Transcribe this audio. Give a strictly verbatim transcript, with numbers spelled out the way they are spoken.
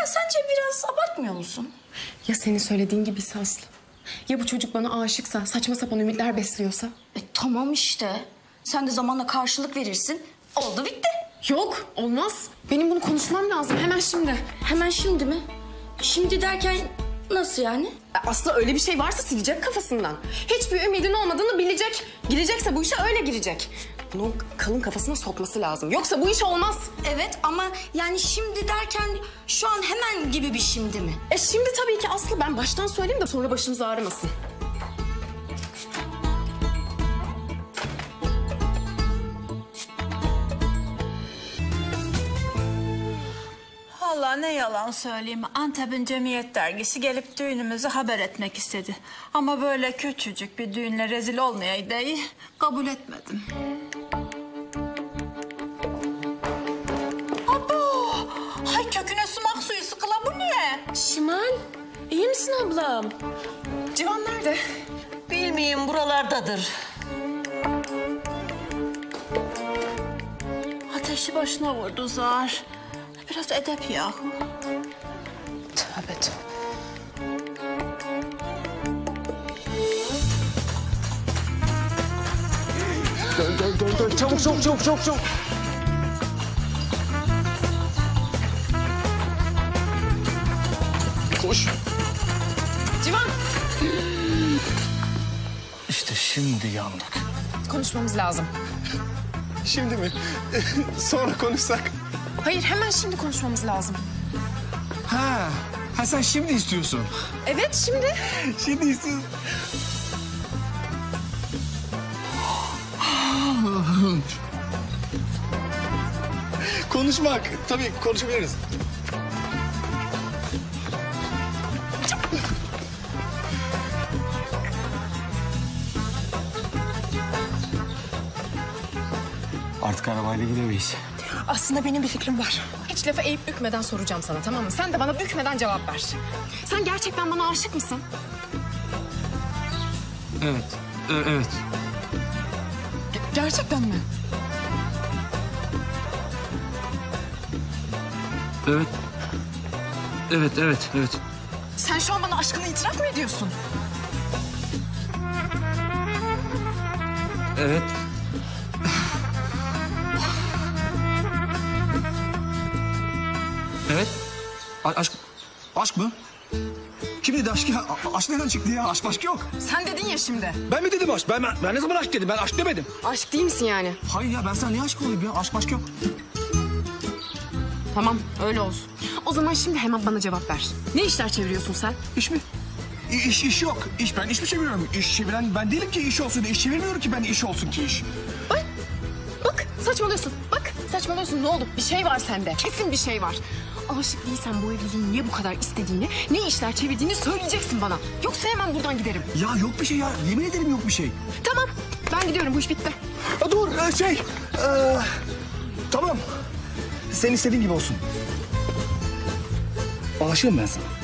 sence biraz abartmıyor musun? Ya senin söylediğin gibi Aslı? Ya bu çocuk bana aşıksa, saçma sapan ümitler besliyorsa? E tamam işte. Sen de zamanla karşılık verirsin. Oldu bitti. Yok, olmaz. Benim bunu konuşmam lazım hemen şimdi. Hemen şimdi mi? Şimdi derken nasıl yani? Aslı öyle bir şey varsa silecek kafasından. Hiçbir ümidin olmadığını bilecek. Girecekse bu işe öyle girecek. Bunu kalın kafasına sokması lazım. Yoksa bu iş olmaz. Evet ama yani şimdi derken şu an hemen gibi bir şimdi mi? E şimdi tabii ki Aslı, ben baştan söyleyeyim de sonra başımız ağrımasın. Vallahi ne yalan söyleyeyim. Antep'in Cemiyet Dergisi gelip düğünümüzü haber etmek istedi. Ama böyle küçücük bir düğünle rezil olmayaydı diye kabul etmedim. Abo! Hay köküne sumak suyu sıkıla, bu ne? Şimal, iyi misin ablam? Civan nerede? Bilmeyeyim, buralardadır. Ateşi başına vurdu zar. Biraz edep yahu. Tövbe tövbe. Dön dön dön dön. Çabuk çabuk çabuk çabuk çabuk. Koş. Civan! İşte şimdi yandık. Konuşmamız lazım. Şimdi mi? Sonra konuşsak. Hayır, hemen şimdi konuşmamız lazım. Ha, ha sen şimdi istiyorsun. Evet, şimdi. Şimdi istiyorsun. Konuşmak. Tabii konuşabiliriz. Artık arabayla gidemeyiz. Aslında benim bir fikrim var. Hiç lafa eğip bükmeden soracağım sana, tamam mı? Sen de bana bükmeden cevap ver. Sen gerçekten bana aşık mısın? Evet, e- evet. Ge- gerçekten mi? Evet. Evet, evet, evet. Sen şu an bana aşkını itiraf mı ediyorsun? Evet. Evet. A- aşk... Aşk mı? Kim dedi aşk ya? A- aşk nereden çıktı ya? Aşk başka yok. Sen dedin ya şimdi. Ben mi dedim aşk? Ben, ben, ben ne zaman aşk dedim? Ben aşk demedim. Aşk değil misin yani? Hayır ya, ben sana niye aşık olayım ya? Aşk başka yok. Tamam, öyle olsun. O zaman şimdi hemen bana cevap ver. Ne işler çeviriyorsun sen? İş mi? İ- İş, iş yok. İş, ben iş mi çeviriyorum? İş çeviren ben değilim ki iş olsun. İş çevirmiyorum ki ben iş olsun ki iş. Bak, bak saçmalıyorsun. Bak saçmalıyorsun, ne oldu? Bir şey var sende. Kesin bir şey var. Aşık değilsen bu evliliği niye bu kadar istediğini, ne işler çevirdiğini söyleyeceksin bana. Yoksa hemen buradan giderim. Ya yok bir şey ya. Yemin ederim yok bir şey. Tamam, ben gidiyorum. Bu iş bitti. Ha, dur e, şey. e, tamam. Sen istediğin gibi olsun. Aşığım ben sana.